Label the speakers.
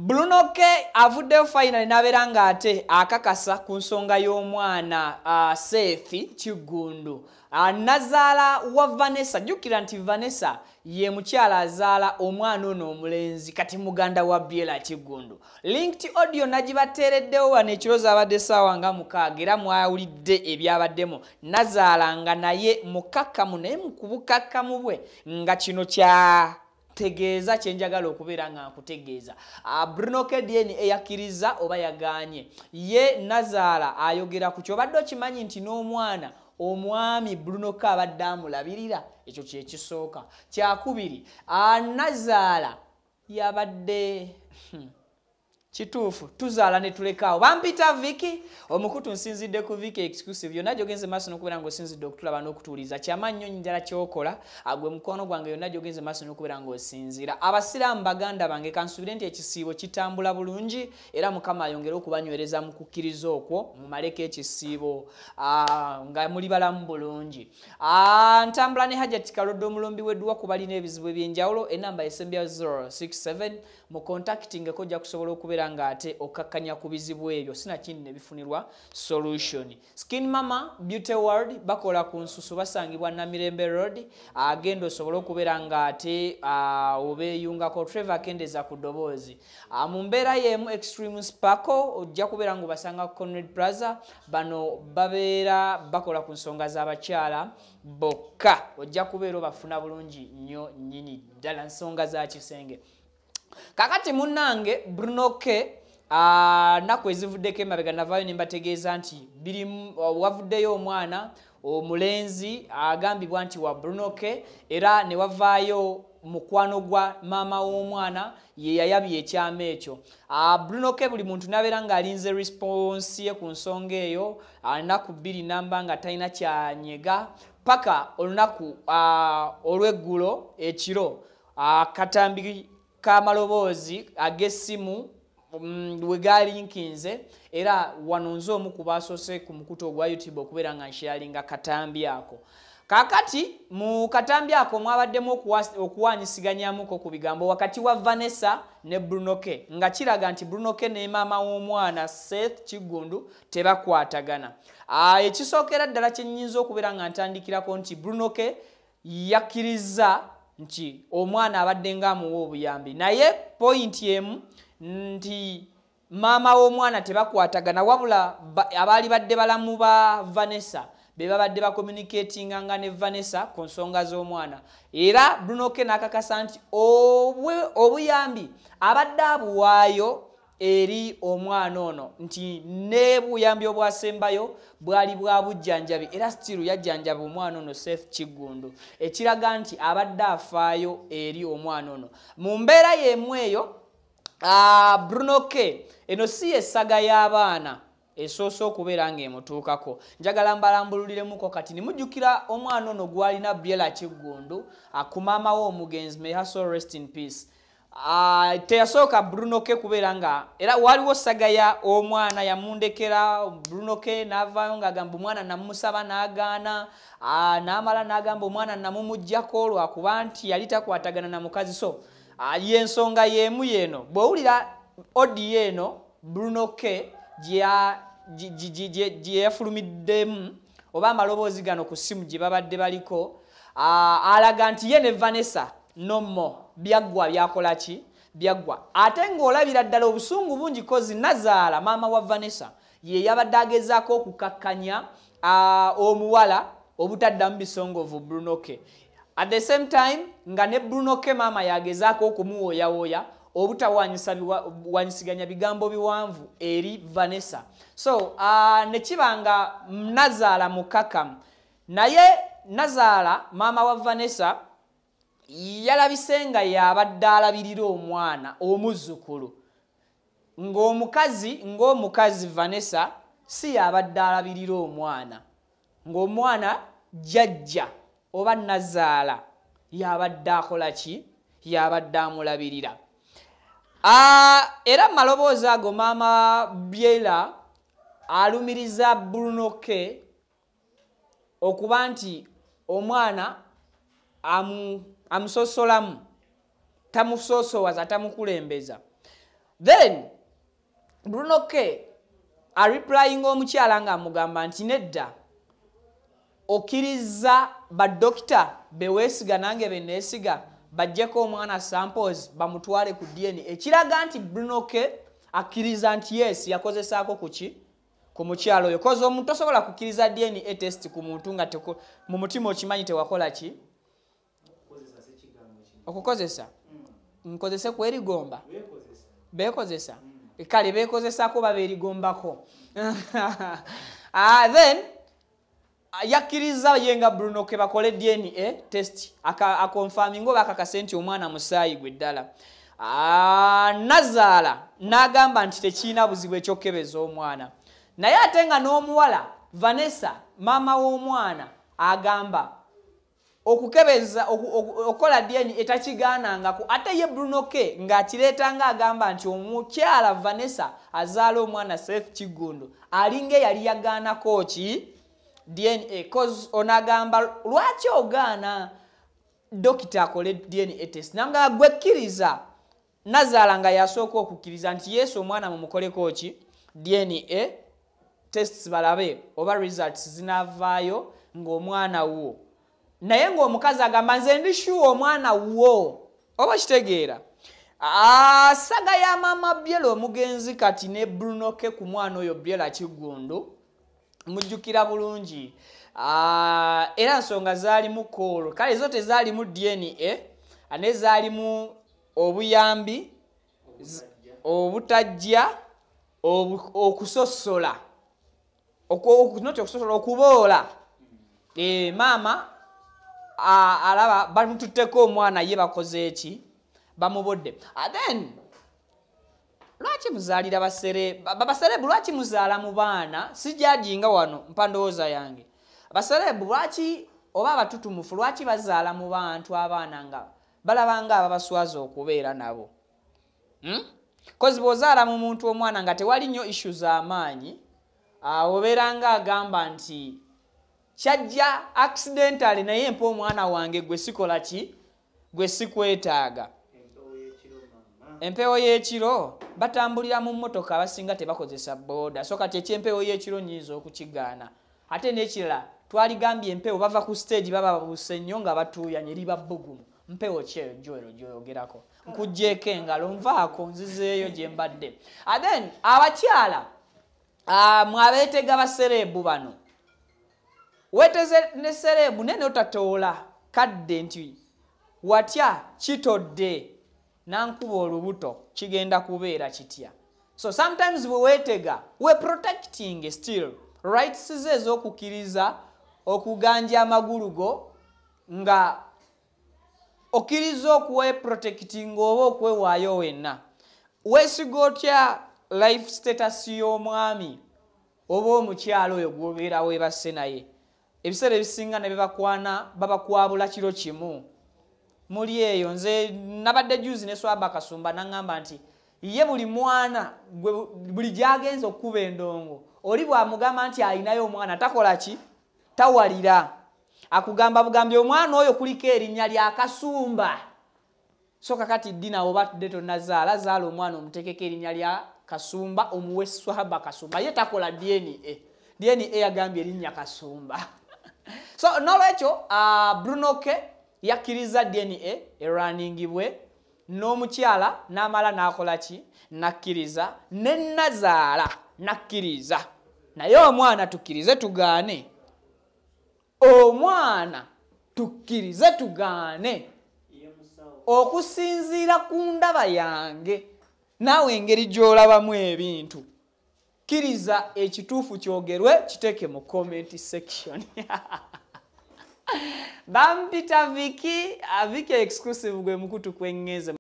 Speaker 1: Bruno K avuddeyo finally n'abeera ate akakasa ku nsonga y'omwana Seth Kigundu. Nazaala wa Vanessa, jjukira nti Vanessa ye mukyala azaala omwana ono omulenzi kati muganda wa Biela Kigundu. Linked audio nagibateereddewo wano ekirozo abadde ssaawa nga 6 era mwawulidde ebyabaddemu. Nazaala nga naye mukakkamu naye mu kubukakkamu bwe nga kino kya tegeeza kyenjagala okubeera nga nkutegeeza. Bruno K DNA eyakkiriza oba yagaanye. Ye Nazaala ayogera ku kyobadde okimanyi nti n'omwana omwami Bruno K abadde amulabirira. Ekyo kye kisooka. Kyakubiri, Nazaala yabadde kituufu tuzaala ne tulekaawo. Bampita Vicky omukutu nsinzidde ku Vicky exclusive yonna gyogenze maaso n'okubeera ng'osinzidde okutulaba n'okutuuliza. Kyamannyo njala kyokola agwe mukono gwange yonna gyogenze maaso n'okubeera ng'osinzira. Abasiraamu baganda bange kansubire nti ekisiibo kitambula bulungi era Mukama ayongere okubanywereza mu kukkiriza okwo mumaleko ekisiibo nga muli balamu bulungi. Ntambula ne Hajati Kaloddo omulombi w'edduwa ku balina ebizibu eby'enjawulo enamba esembya 067 mu contacting ekojja kusobola okubeera nga ate okakkanya ku bizibu ebyo sinakindi ne bifunirwa solution. Skin Mama Beauty World bakola ku Nsusu basangibwa Namirembe Road. Agenda osobola okubeera nga ate obeeyungako Trevor Kendeza ku ddoboozi. Mu mbeera y'emu Extreme Sparkle ojja kubeera ng'obasanga ku Conrad Plaza. Bano babeera bakola ku nsonga z'abakyala bokka. Ojja kubeera obafuna bulungi nnyo nnyini ddala nsonga za kisenge. Kakati munnange Bruno K naku ezivuddeko emabega navaayo ne mbategeeza nti wavuddeyo omwana omulenzi agambibwa nti wa Bruno K era ne wavaayo mukwano gwa maama w'omwana ye yayabye ekyama ekyo. Bruno K buli muntu n'abeera ng'alinze response ye ku nsonga eyo nnaku 2 namba nga talina kyanyega paka olunaku olw'eggulo ekiro katambi kamaloboozi ag'essimu we galinkinze era wano nze omu ku baasoose ku mukutu ogwa YouTube okubeera nga nsharinga katambi ako. Kakati mu katambi ako mwabaddemu okuwanyisiganyamuko ku bigambo wakati wa Vanessa ne Bruno K nga kiraga nti Bruno K ne maama w'omwana Seth Kigundu tebakwatagana. Ekisookera ddala kye nnyinza okubeera nga ntandikirako nti Bruno K yakkiriza nti omwana abadde ng'amuwa obuyambi naye point emu nti maama w'omwana tebakwatagana wabula abaali badde balamu ba Vanessa be babadde bakommunicatinga nga ne Vanessa ku nsonga z'omwana era Bruno K n'akakasa nti obuyambi abadde abuwaayo eri omwana ono nti ne buyambi obwasembayo bwali bwa bujjanjabi era still yajjanjaba omwana ono Seth Kigundu ekiraga nti abadde afaayo eri omwana ono mu mbeera y'emu eyo. Bruno K eno si essaga y'abaana esoose okubeera ng'emutuukako. Njagala mbalambululiremuko kati nimujjukira omwana ono gwalina Biela Kigundu ku maama w'omugenzi may her soul rest in peace. Teyasooka Bruno K kubeera nga era waliwo saga ya omwana yamundekera Bruno K n'avaayo ng'agamba omwana namusaba n'agaana n'amala n'agamba omwana namumuggyako lwakuba nti yali takwatagana na mukazi. So y'ensonga y'emu yeeno bw'owulira audio eno Bruno K gye yafulumiddemu oba amaloboozi gano ku ssimu gye babadde baliko alaga nti ye ne Vanessa nomo byaggwa byakola ki byaggwa ate ng'olabira ddala obusungu bungi kozi Nazaala maama wa Vanessa ye yabadde agezaako okukakkanya omuwala obutaddamu bisongovu Bruno K. At the same time nga ne Bruno K maama yagezaako okumuwooyawooya obutawanyisiganya bigambo biwanvu eri Vanessa. So ne kibanga Nazaala mukakamu naye Nazaala maama wa Vanessa yalabise nga yabadde alabirira omwana omuzzukulu ng'omukazi Vanessa si yabadde alabirira omwana ng'omwana jjajja oba Nazaala yabadde akola ki yabadde amulabirira. Era maloboozi ago maama Biela alumiriza Bruno K okuba nti omwana amusosolamu tamusoosowaza tamukulembeza Then Bruno K replying omukyala nga amugamba nti nedda okiriza ba doctor beweesiga nange beneesiga bajjeko omwana samples bamutwale ku DNA ekiraga nti Bruno K akkiriza nti yes yakozesaako kuki ku mukyalo oyo kozo omuntu osobola kukkiriza DNA test ku muntu nga mu mutima okimanyi tewakola ki okukozesa nkozese ku erigomba beekozesa kale beekozesaako baba erigombako then yakkiriza yenga Bruno K bakole DNA test akonfirming oba akakase nti omwana musaayi gwe ddala Nazaala n'agamba nti tekiina buzibu ekyokebeza omwana naye ate nga n'omuwala Vanessa maama w'omwana agamba okukebeza okola DNA etakigaanangako ate ye Bruno K ng'akireetanga agamba nti omukyala Vanessa azaala omwana Seth Kigundu alinga yali yagaanako ki DNA cause onagamba lwaki ogaana dokita akole DNA test nanga gwekkiriza Nazaala nga yasooka okukkiriza nti yesu omwana mumukoleko ki DNA tests balabe oba results zinavaayo ng'omwana wo naye ng'omukazi agamba nze ndi sure omwana wo oba kitegeera saga ya mama Bielo omugenzi kati ne Bruno K ku mwana oyo Biela Kigundu mujjukira bulungi era nsonga zaalimu koolo kale zo tezaalimu DNA ane zaalimu obuyambi obutajja okusosola okuboola maama alaba bamututteko omwana ye bakoze eki bamubodde then lwaki muzaalira baserebu lwaki muzaala mu baana sijajinga wano mpandowooza yange abaserebu lwaki oba abatutumufu lwaki bazaala mu bantu abaana nga balabanga ababaswaza okubeera nabo kozi bw'ozaala mu muntu omwana nga tewali nnyo issue z'amaanyi obeera nga agamba nti kyajja accidentally naye empa omwana wange gwe sikola ki gwe sikwetaaga empewo y'ekiro batambulira mu mmotoka abasinga tebakozesa booda so kati ekyempewo y'ekiro nnyinza okukigaana ate n'ekirala twaligambye empewo bava ku stage baba babuse nnyo nga batuuyanye liba bbugumu mpewo kyeyo joero gyoyogerako nkugjeeko engalo nvaako nzizeeyo gye mbadde then abakyala mwabeetega baserebu bano weeteze ne serebu nene otatoola kadde nti watya kitodde nankuba olubuto kigenda kubeera kitya so sometimes bwe weetega we protecting still rights ze ez'okukkiriza okuganja amagulu go nga okkiriza okuwe protecting oba okwewaayo wenna weesiga otya life status y'omwami oba omukyalo oyo gw'obeera weebase naye ebiseera ebisinga ne bebakwana babakwabula kiro kimu muli eyo nze nabadde juzi ne Swaba Kasumba n'angamba nti ye buli mwana buli gy'agenza okkuba endongo oli bw'amugamba nti alinayo omwana takola ki tawalira akugamba bugambi omwana oyo kuliko erinnya lya Kasumba so kakati dina oba tudde tonnazaala zaala omwana omuteekeko erinnya lya Kasumba omuwe Swaba Kasumba ye takola DNA yagambye erinnya Kasumba so nolwekyo Bruno K yakkiriza DNA eruningibwe n'omukyala n'amala n'akola ki nakkiriza ne Nazaala nakkiriza naye omwana tukkirize tugaane omwana tukkirize tugaane okusinziira ku ndaba yange naawe engeri gy'olabamu ebintu kkiriza ekituufu kyogerwe kiteeke mu comment section Bampita Vicky exclusive gwe mukutu kwenngeze